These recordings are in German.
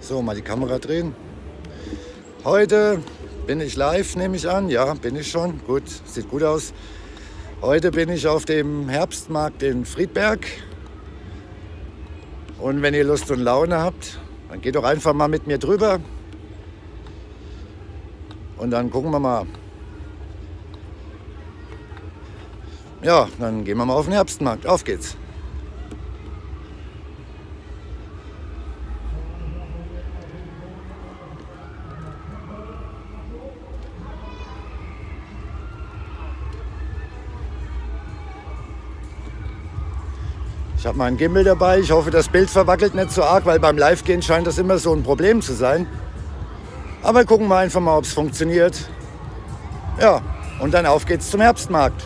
So, mal die Kamera drehen. Heute bin ich live, nehme ich an. Ja, bin ich schon. Gut, sieht gut aus. Heute bin ich auf dem Herbstmarkt in Friedberg. Und wenn ihr Lust und Laune habt, dann geht doch einfach mal mit mir drüber. Und dann gucken wir mal. Ja, dann gehen wir mal auf den Herbstmarkt. Auf geht's. Ich habe meinen Gimbal dabei. Ich hoffe, das Bild verwackelt nicht so arg, weil beim Live-Gehen scheint das immer so ein Problem zu sein. Aber gucken wir einfach mal, ob es funktioniert. Ja, und dann auf geht's zum Herbstmarkt.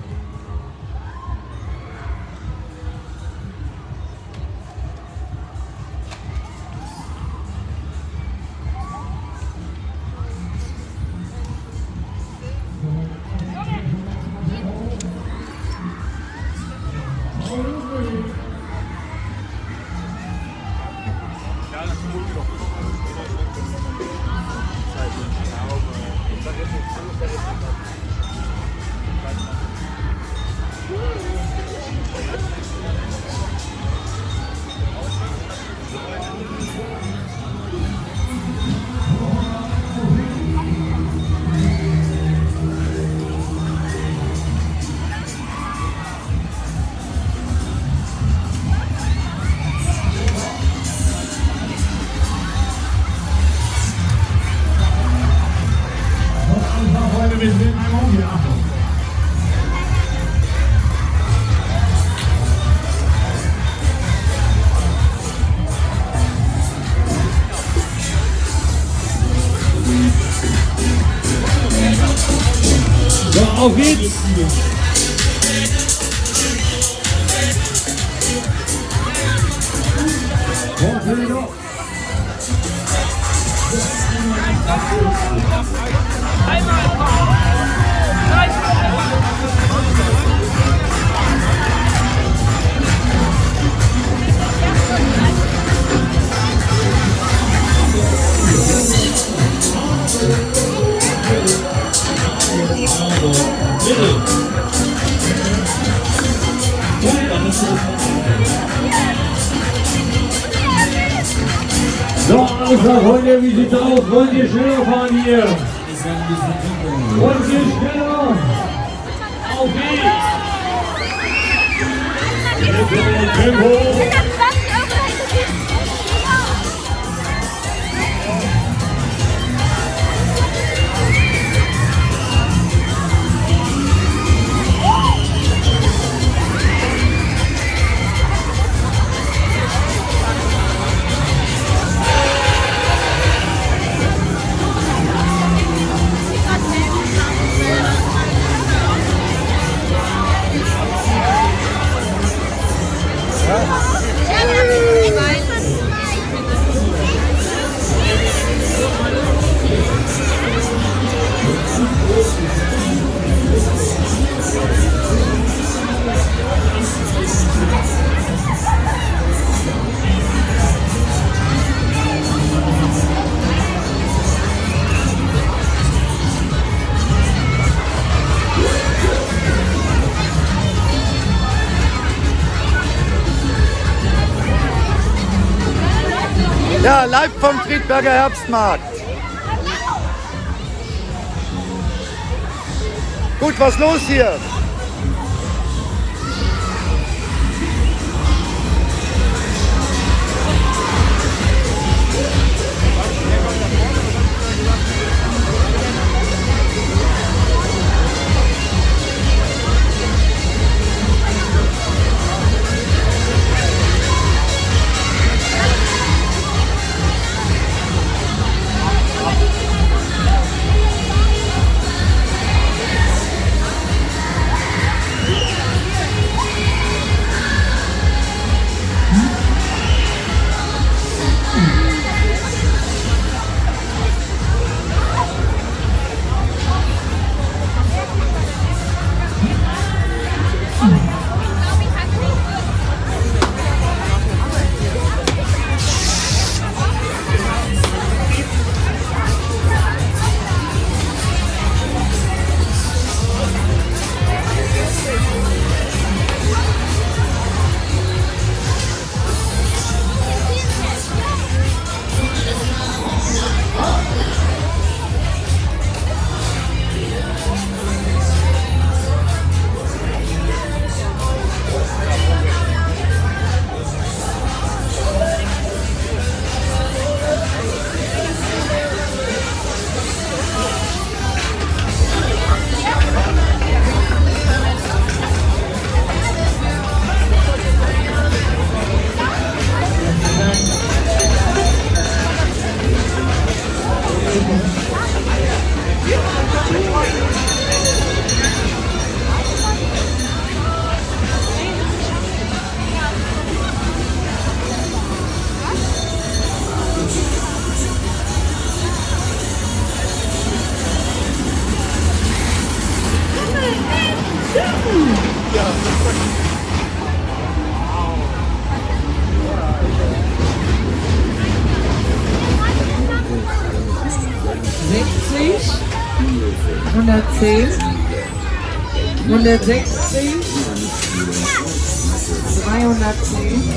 So, auf geht's! So, also Freunde, wie sieht's aus? Wollt ihr schneller fahren hier? Wollt ihr schneller? Auf geht's! Tempo! Ja, live vom Friedberger Herbstmarkt. Gut, was los hier? 110, 116, 310,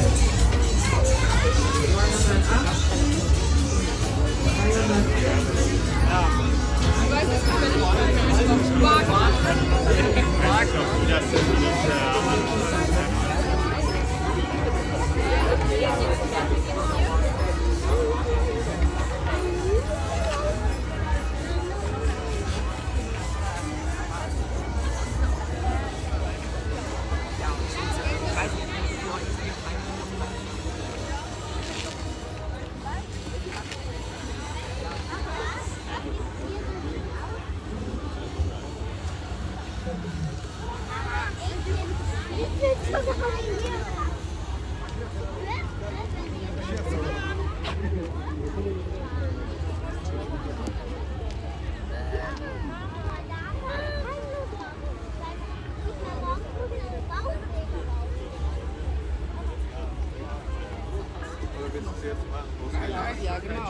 Ja, genau.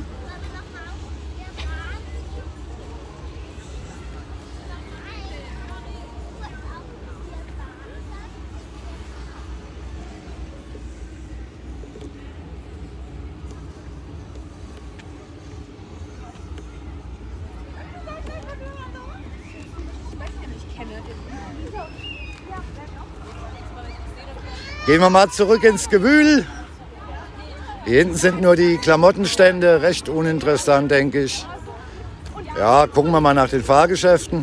Gehen wir mal zurück ins Gewühl. Hier hinten sind nur die Klamottenstände, recht uninteressant, denke ich. Ja, gucken wir mal nach den Fahrgeschäften.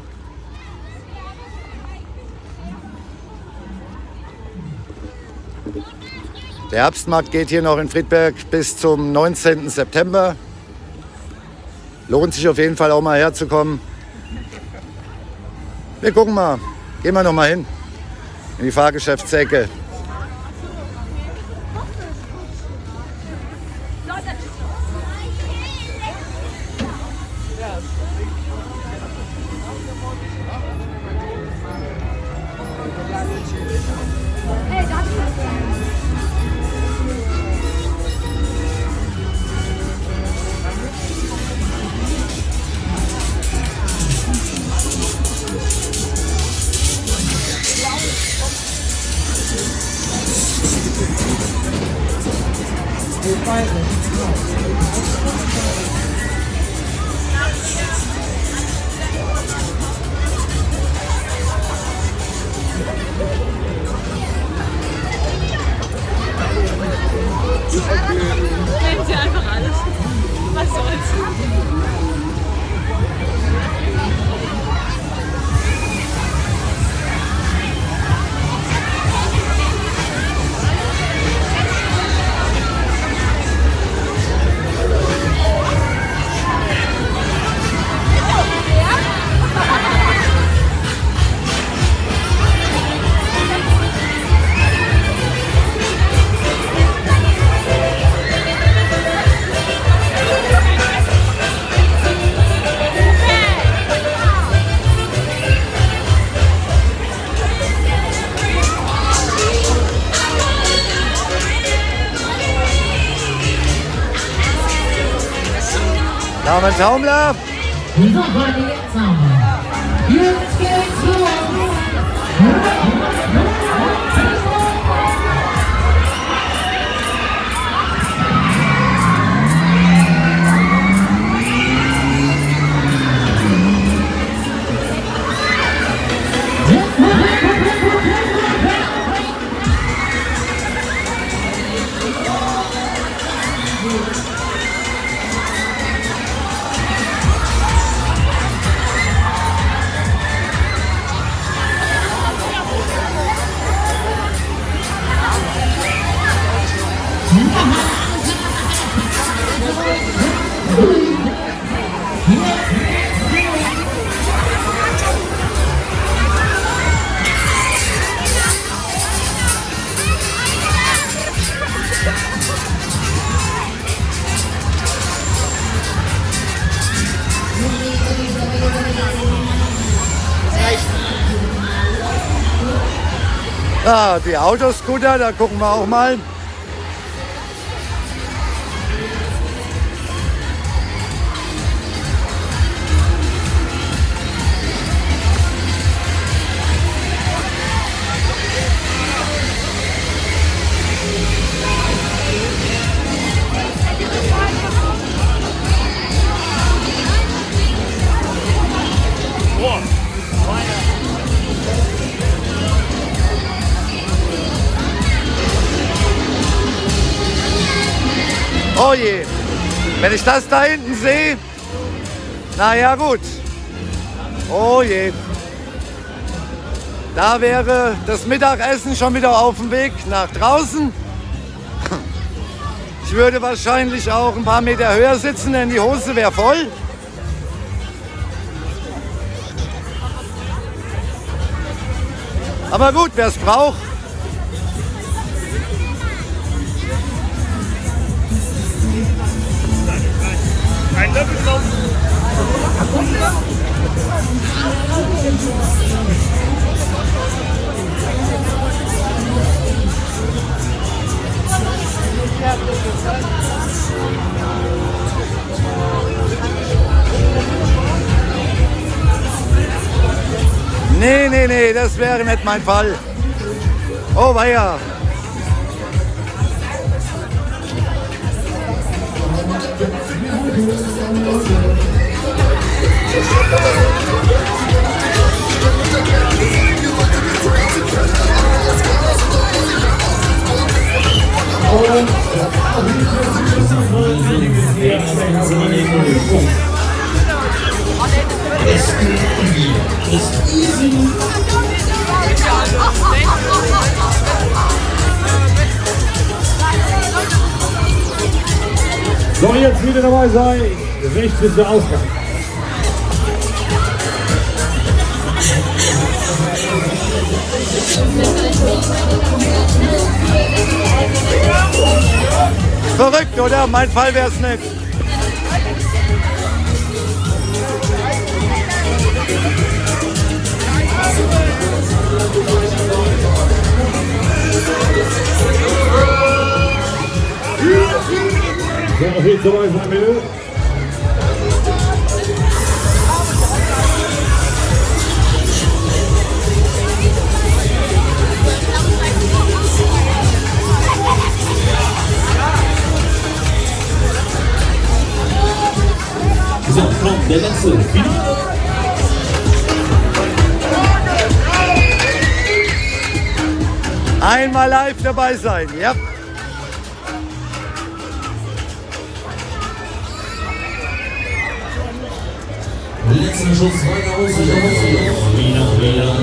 Der Herbstmarkt geht hier noch in Friedberg bis zum 19. September. Lohnt sich auf jeden Fall auch mal herzukommen. Wir gucken mal. Gehen wir noch mal hin in die Fahrgeschäftsecke. Nehmt ihr einfach alles. Was soll's? Damen Taumler. Jetzt geht's los! Ah, die Autoscooter, da gucken wir auch mal. Oh je, wenn ich das da hinten sehe, na ja gut. Oh je. Da wäre das Mittagessen schon wieder auf dem Weg nach draußen. Ich würde wahrscheinlich auch ein paar Meter höher sitzen, denn die Hose wäre voll. Aber gut, wer es braucht. Ein Löffel drauf. Nee, das wäre nicht mein Fall. Oh weia. So, jetzt wieder dabei sein. Rechts ist der Ausgang. Verrückt, oder? Mein Fall wäre es nicht. So, noch jetzt dabei sein, bitte. So, kommt der letzte. Einmal live dabei sein, ja. Letzter Schuss, weiter aus, wieder.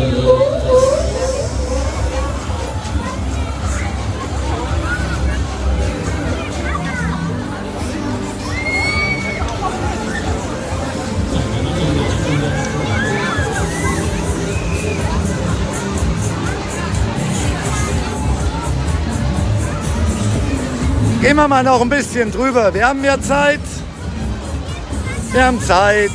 Gehen wir mal noch ein bisschen drüber. Wir haben ja Zeit. Wir haben Zeit.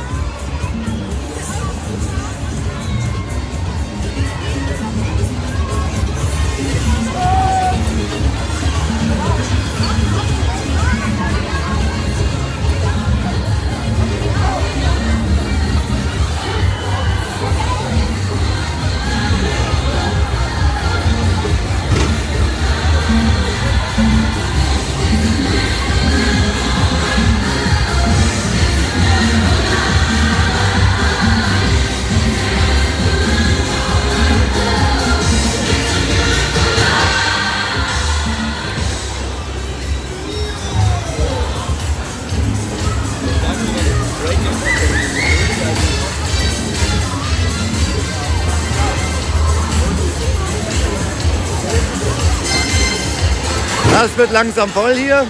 Das wird langsam voll hier.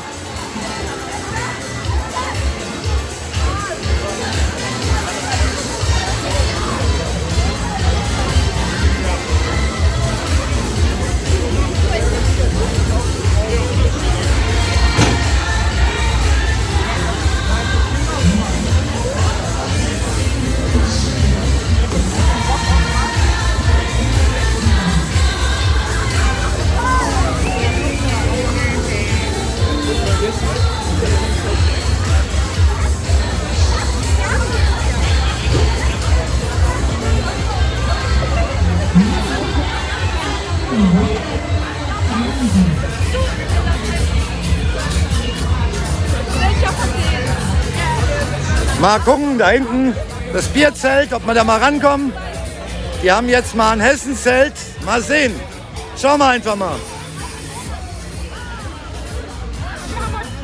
Mal gucken, da hinten das Bierzelt, ob wir da mal rankommen. Die haben jetzt mal ein Hessenzelt. Mal sehen. Schauen wir einfach mal.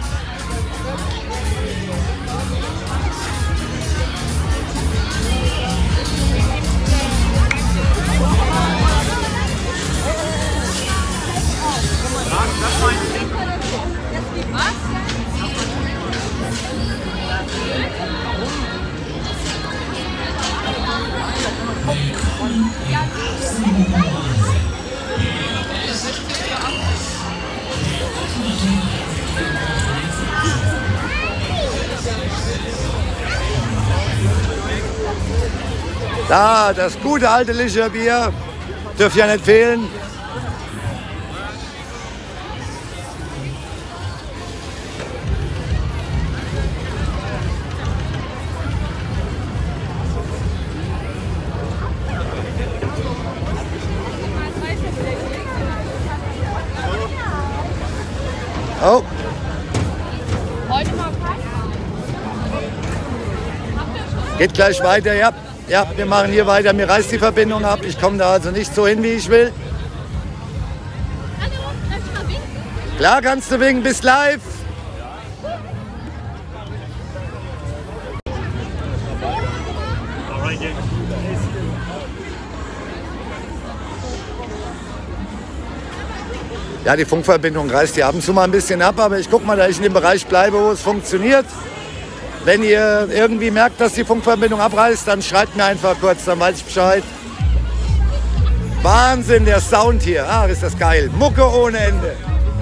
Da, das gute alte Licher Bier. Dürft ja nicht fehlen. Oh. Geht gleich weiter, ja. Ja, wir machen hier weiter. Mir reißt die Verbindung ab. Ich komme da also nicht so hin, wie ich will. Klar kannst du winken. Bis live. Ja, die Funkverbindung reißt hier ab und zu mal ein bisschen ab, aber ich gucke mal, dass ich in dem Bereich bleibe, wo es funktioniert. Wenn ihr irgendwie merkt, dass die Funkverbindung abreißt, dann schreibt mir einfach kurz, dann weiß ich Bescheid. Wahnsinn, der Sound hier. Ah, ist das geil. Mucke ohne Ende.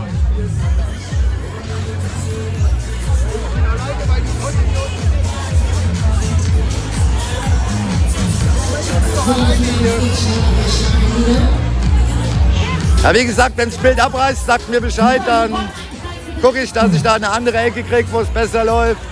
Ja, wie gesagt, wenn das Bild abreißt, sagt mir Bescheid, dann gucke ich, dass ich da eine andere Ecke kriege, wo es besser läuft.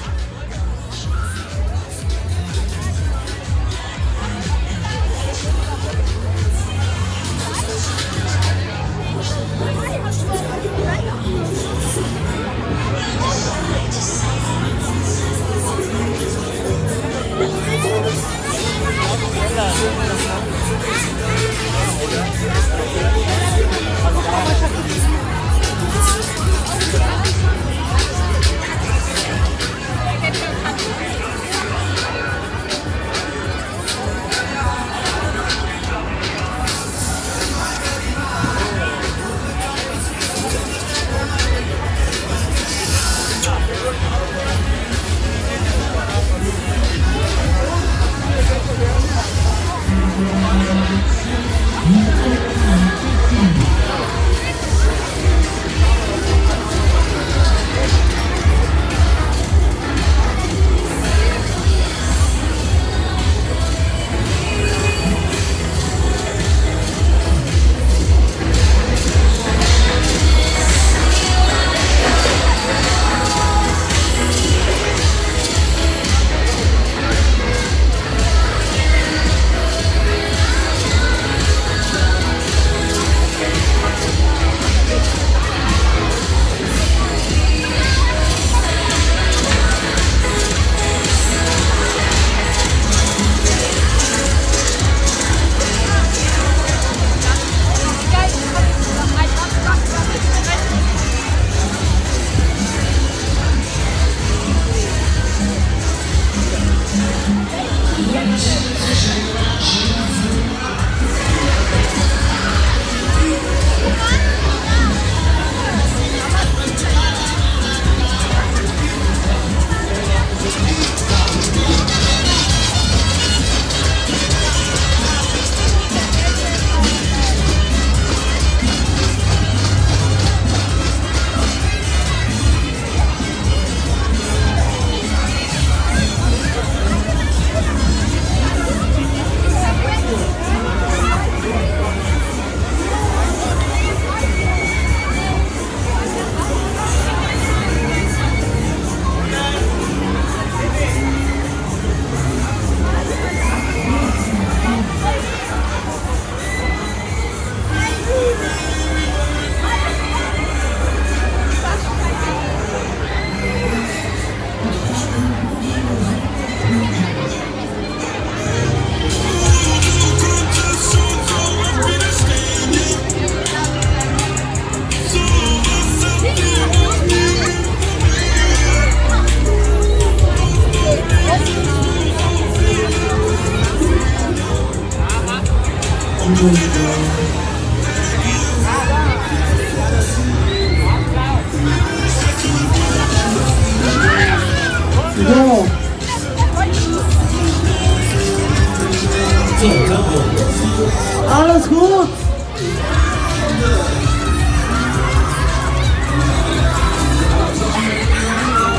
Alles gut!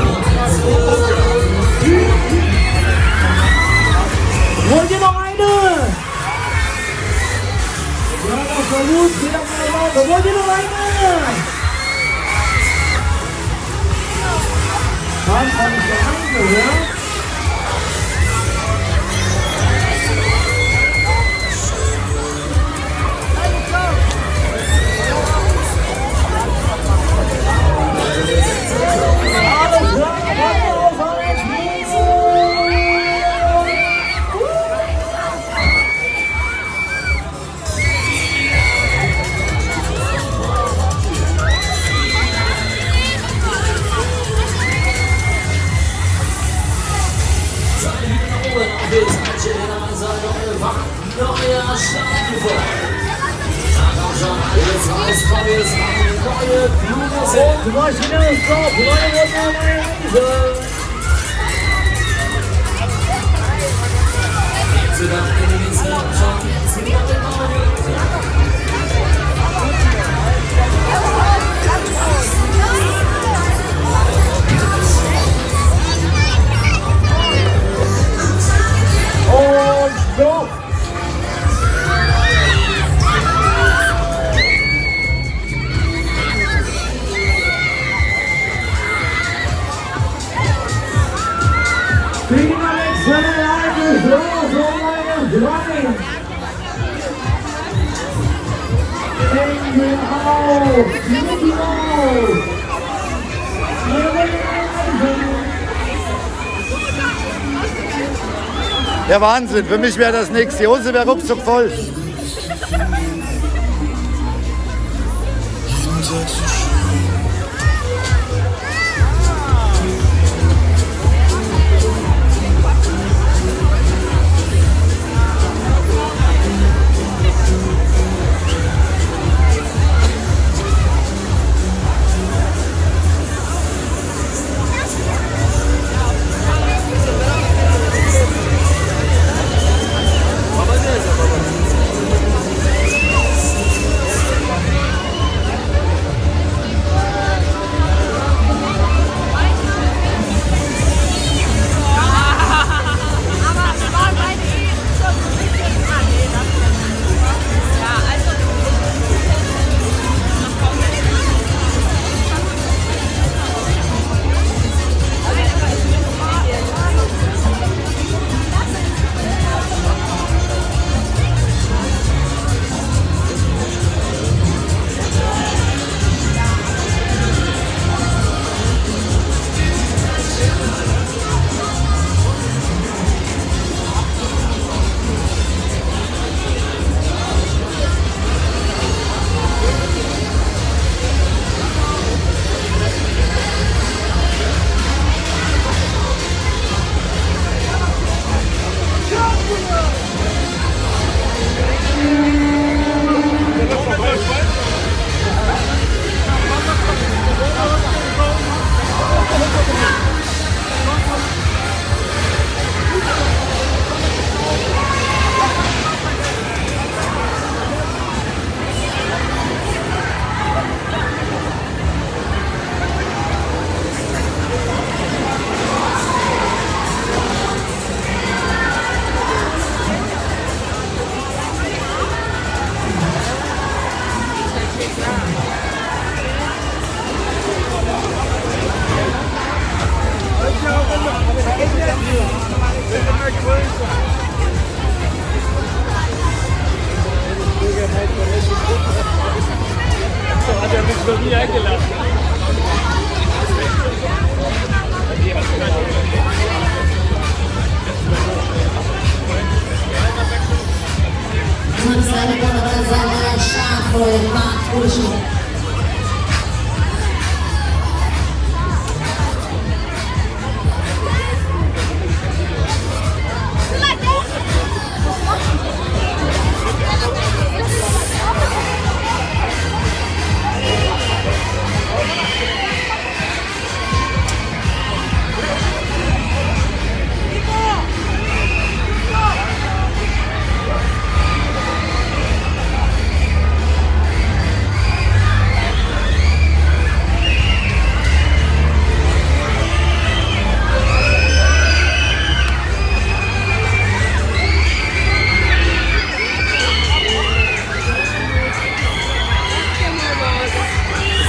Wollt ihr noch eine? gut, geht auf den Lauf. Wollt ihr noch einmal? Was habe ich da reingehört? Der Wahnsinn, für mich wäre das nichts. Die Hose wäre ruckzuck voll. Hat er mich noch nie eingeladen.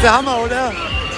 ist der Hammer, oder?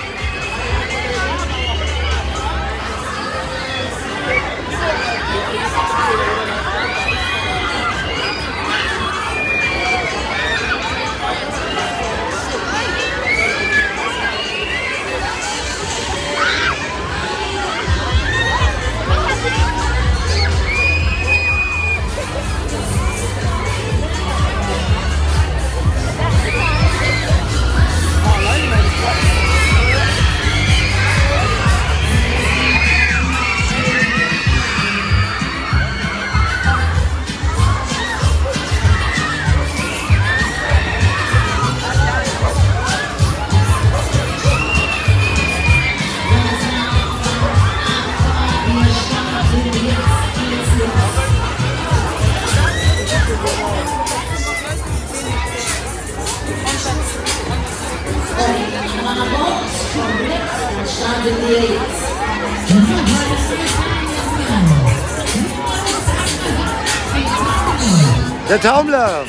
Der Taumler.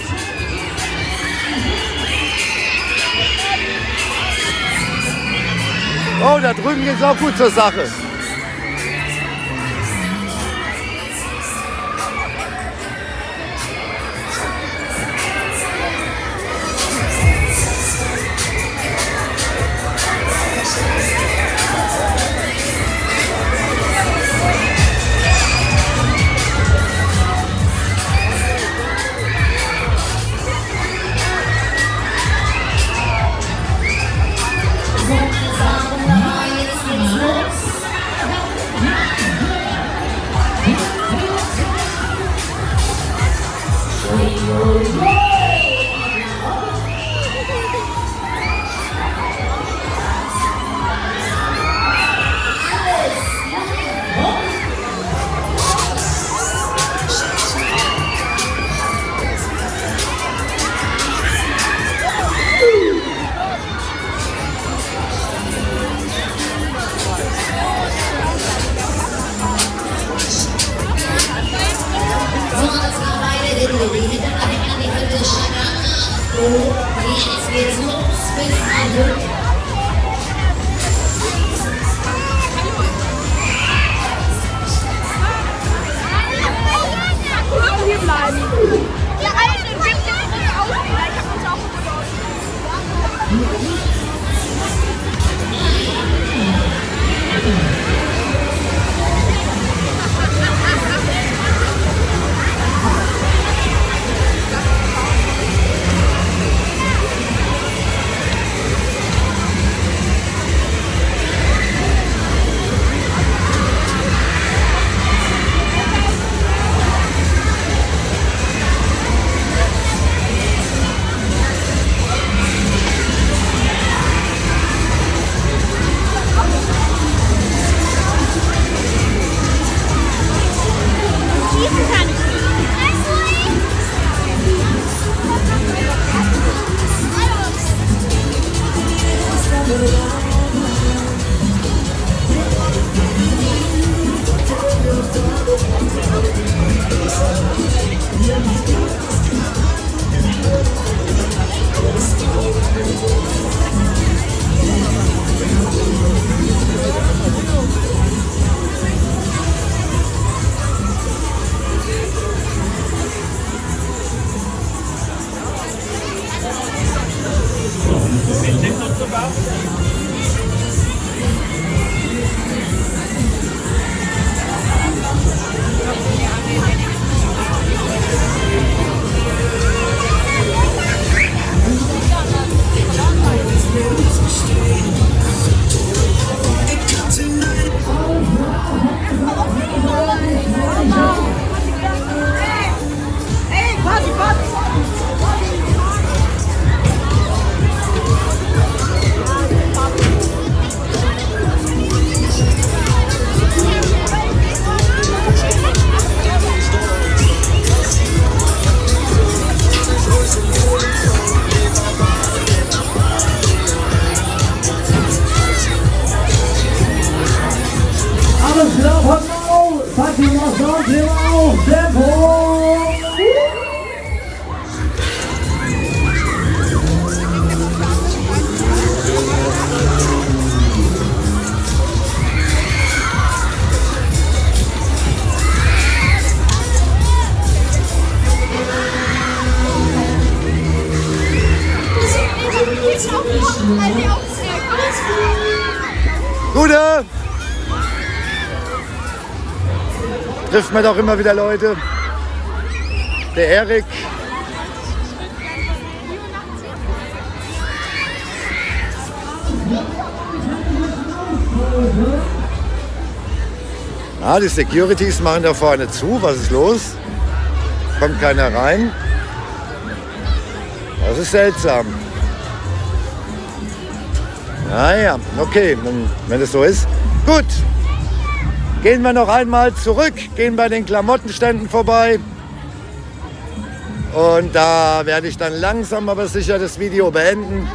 Oh, da drüben geht es auch gut zur Sache. Hier bleiben. Der eine gibt jetzt nicht aus, vielleicht hat uns auch Gute! Trifft man doch immer wieder Leute. Der Erik. Ah, die Securities machen da vorne zu. Was ist los? Kommt keiner rein. Das ist seltsam. Naja, okay, wenn es so ist. Gut. Gehen wir noch einmal zurück, gehen bei den Klamottenständen vorbei. Und da werde ich dann langsam aber sicher das Video beenden.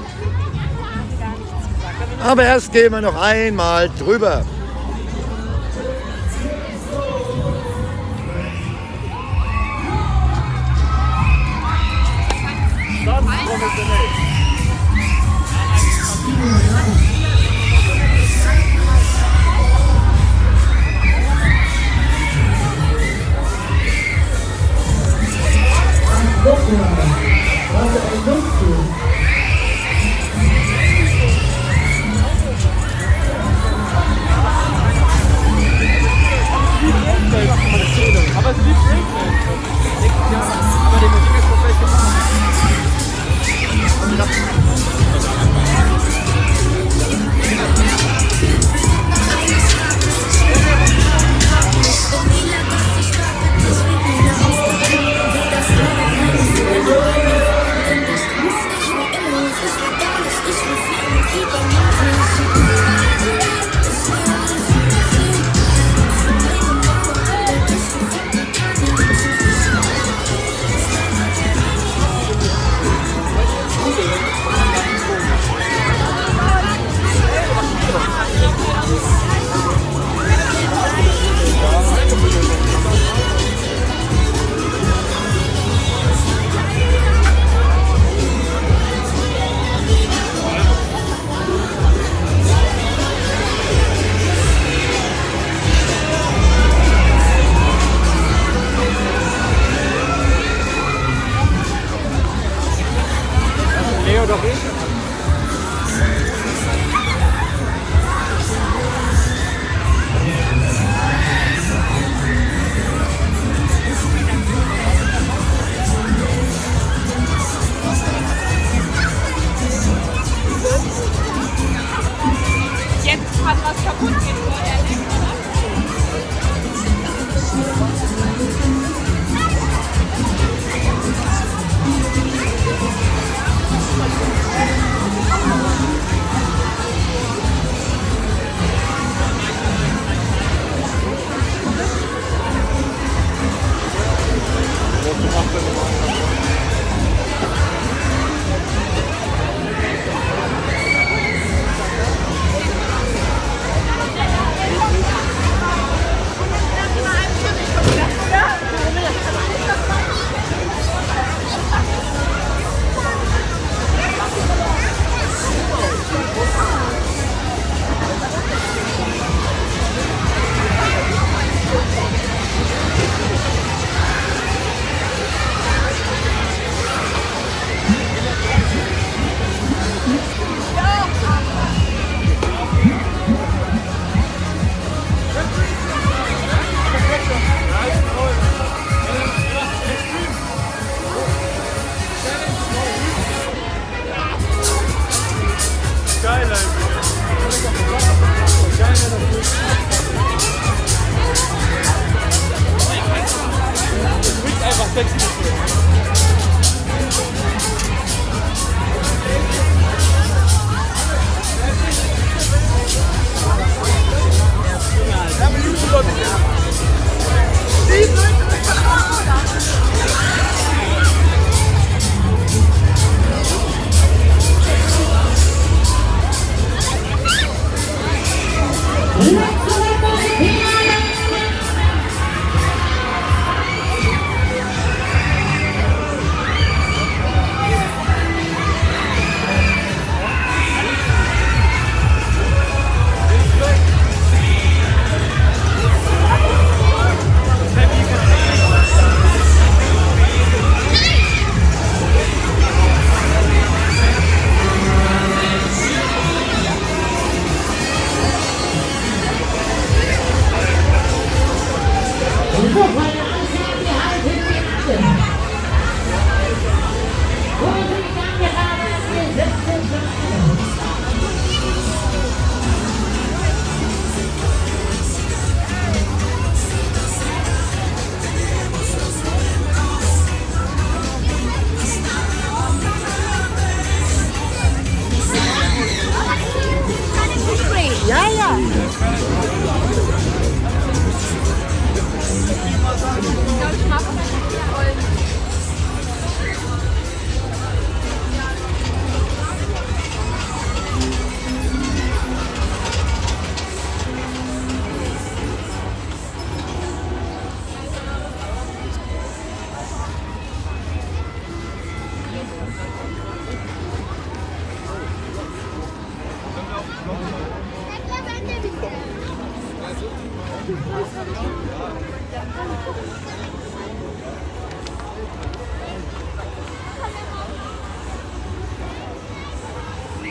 Aber erst gehen wir noch einmal drüber. Aber es liegt Breakman. Nächstes Jahr. Aber den Ding ist perfekt gemacht. Leo doch ich. Jetzt kann was kaputt gehen, vorher nicht, oder?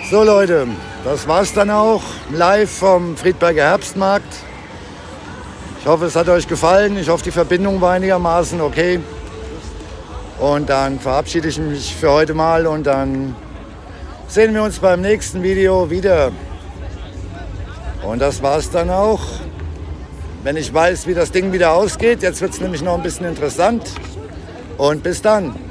So Leute, das war's dann auch. Live vom Friedberger Herbstmarkt. Ich hoffe, es hat euch gefallen. Ich hoffe, die Verbindung war einigermaßen okay. Und dann verabschiede ich mich für heute mal und dann sehen wir uns beim nächsten Video wieder. Und das war's dann auch. Wenn ich weiß, wie das Ding wieder ausgeht. Jetzt wird es nämlich noch ein bisschen interessant. Und bis dann.